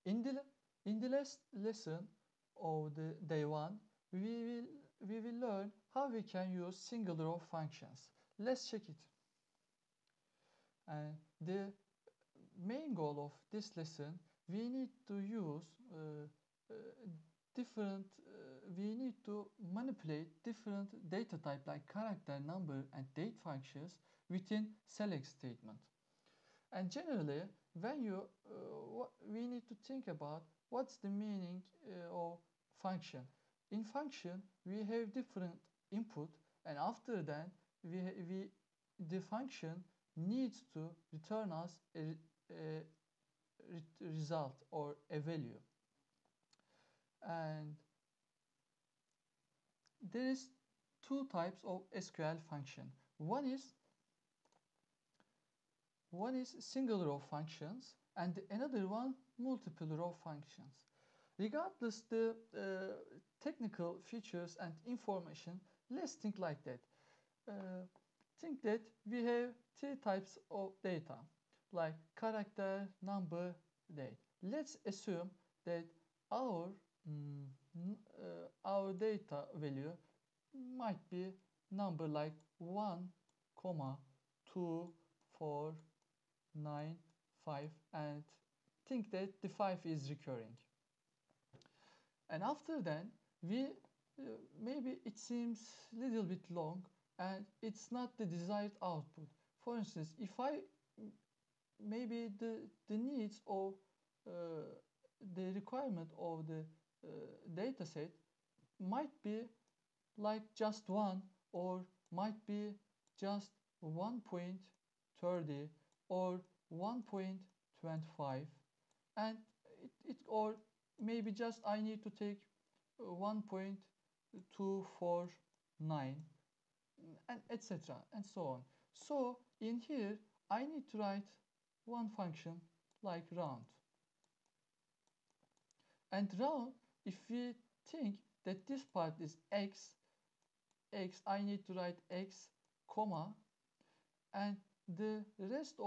In the last lesson of the day one, we will learn how we can use singular of functions. Let's check it. And the main goal of this lesson, we need to use different. We need to manipulate different data type like character, number, and date functions within select statement. And generally, when you we need to think about what's the meaning of function. In function, we have different input, and after that, we the function needs to return us a result or a value. And there is two types of SQL function. One is single row functions, and another one multiple row functions. Regardless the technical features and information, let's think like that. Think that we have three types of data, like character, number, date. Let's assume that our our data value might be number like 1, 2, 4, 9, 5, and think that the 5 is recurring. And after that, we maybe it seems little bit long and it's not the desired output. For instance, if I maybe the needs of uh, the requirement of the data set might be like just one, or might be just 1.30 or 1.25, and or maybe just I need to take 1.249 and etc. and so on. So in here I need to write one function like round. And round, if we think that this part is x, I need to write x, comma, and the rest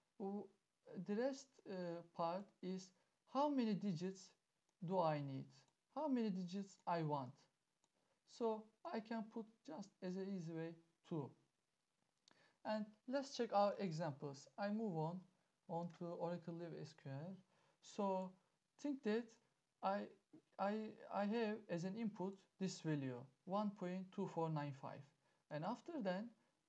part is how many digits do I need, how many digits I want. So I can put just as an easy way 2. And let's check our examples. I move on to Oracle Live SQL. So think that I I have as an input this value 1.2495, and after that,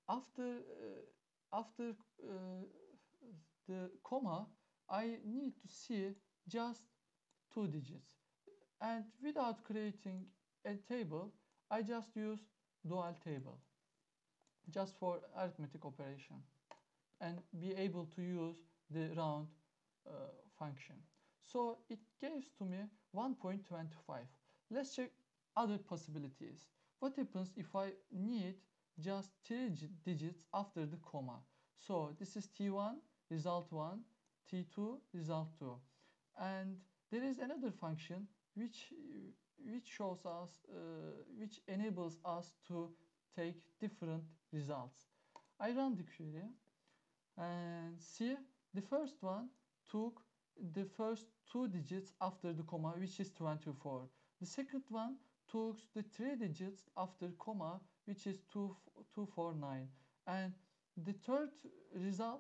after the comma, I need to see just 2 digits, and without creating a table, I just use dual table just for arithmetic operation and be able to use the round uh, function. So it gives to me 1.25. Let's check other possibilities. What happens if I need just 3 digits after the comma? So this is T1, result 1, T2, result 2. And there is another function which shows us, which enables us to take different results. I run the query and see the first one took the first 2 digits after the comma, which is 24. The second one took the 3 digits after comma, which is 249. And the third result,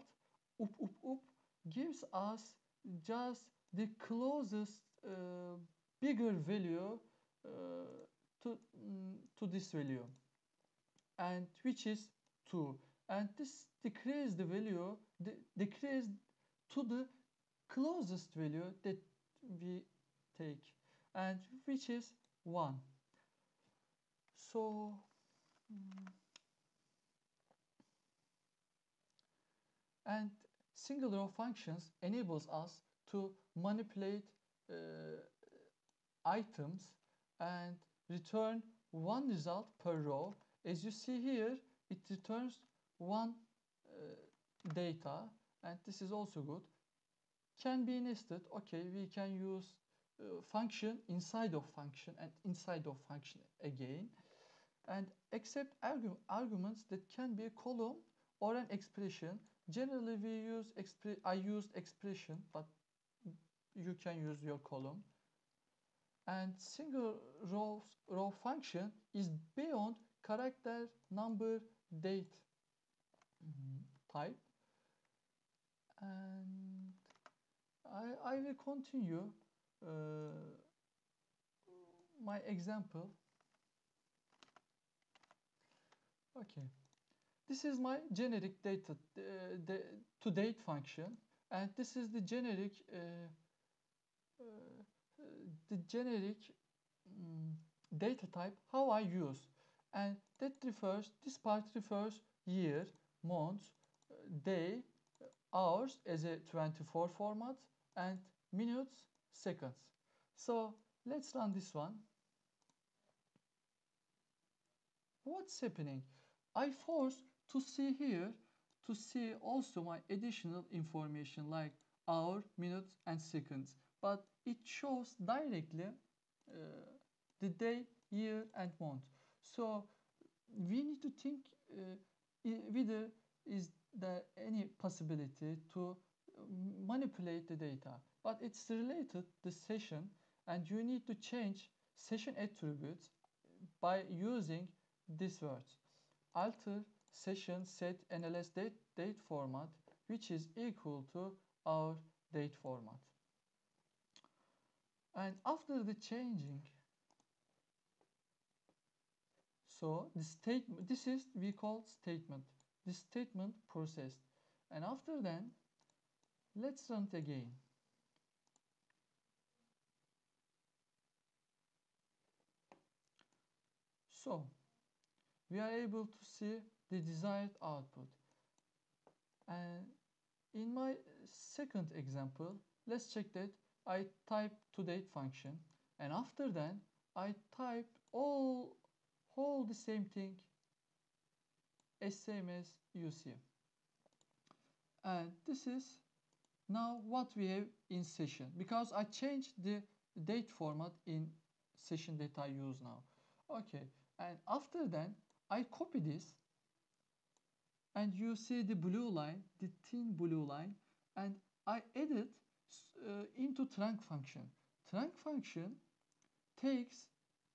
gives us just the closest bigger value uh, to this value, and which is 2. And this decreases the value, decreases to the closest value that we take, and which is 1. So and single row functions enables us to manipulate uh, items and return one result per row. As you see here, it returns one data, and this is also good. Can be nested. Okay, we can use function inside of function and inside of function again, and accept arguments that can be a column or an expression. Generally we use I used expression, but you can use your column. And single row function is beyond character, number, date type. And I will continue my example. Okay, this is my generic data to date function, and this is the generic data type how I use, and this part refers year, month, day, hours as a 24 format, and minutes, seconds. So let's run this one. What's happening? I force to see here to see also my additional information like hour, minutes, and seconds, but it shows directly the day, year, and month. So we need to think whether is there any possibility to manipulate the data, but it's related to session, and you need to change session attributes by using these words: alter session set NLS date format, which is equal to our date format. And after the changing, so the statement, this is we call statement. This statement processed, and after then, let's run it again. So we are able to see the desired output. And in my second example, let's check that I type toDate function, and after that I type all the same thing as same as you see. And this is now what we have in session, because I changed the date format in session that I use now. Okay, and after that I copy this, and you see the blue line, the thin blue line, and I added into trunc function. Trunc function takes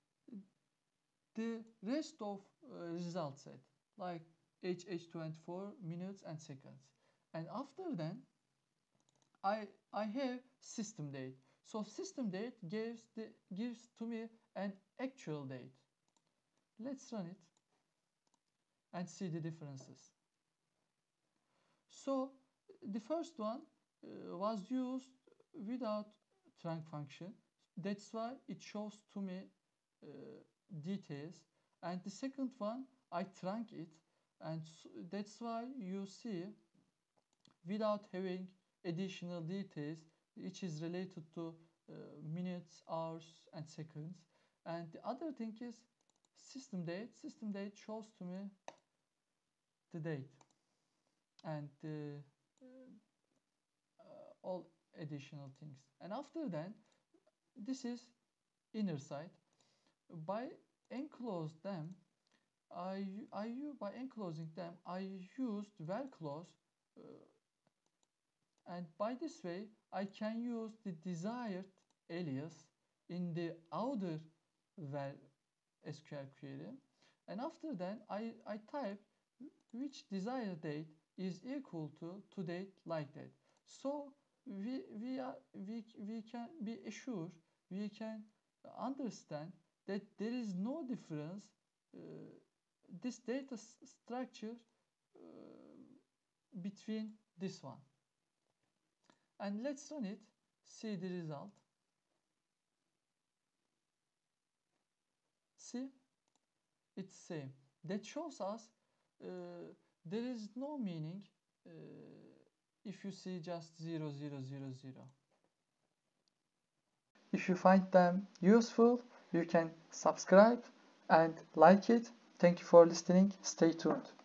the rest of result set like HH24, minutes, and seconds. And after that I have system date. So system date gives to me an actual date. Let's run it and see the differences. So the first one was used without trunc function. That's why it shows to me details. And the second one, I trunc it, and so that's why you see without having additional details, which is related to minutes, hours, and seconds. And the other thing is system date. System date shows to me the date and all additional things. And after that, this is inner side. By enclose them, by enclosing them, I used where clause, and by this way I can use the desired alias in the outer where SQL query, and after that I type which desired date is equal to toDate like that. So we can be assured, we can understand that there is no difference this data structure between this one. And let's run it, see the result. See, it's same. That shows us there is no meaning if you see just 0, 0, 0, 0. If you find them useful, you can subscribe and like it. Thank you for listening. Stay tuned.